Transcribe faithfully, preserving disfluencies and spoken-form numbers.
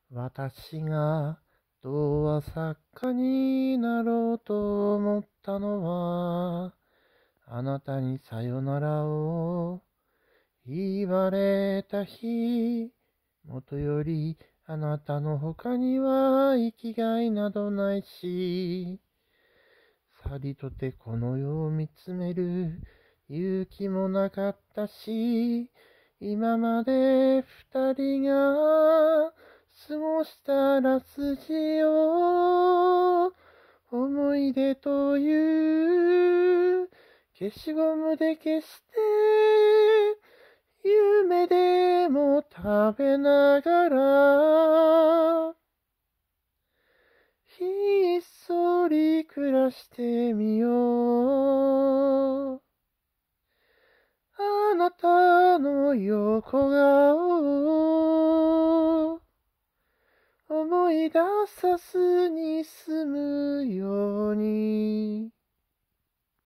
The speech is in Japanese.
私が童話作家になろうと思ったのは、あなたにさよならを言われた日、もとよりあなたの他には生きがいなどないし、さりとてこの世を見つめる勇気もなかったし、今まで二人が過ごしたラスジを思い出という消しゴムで消して、夢でも食べながらひっそり暮らしてみよう。あなたの横顔思い出さずに済むよ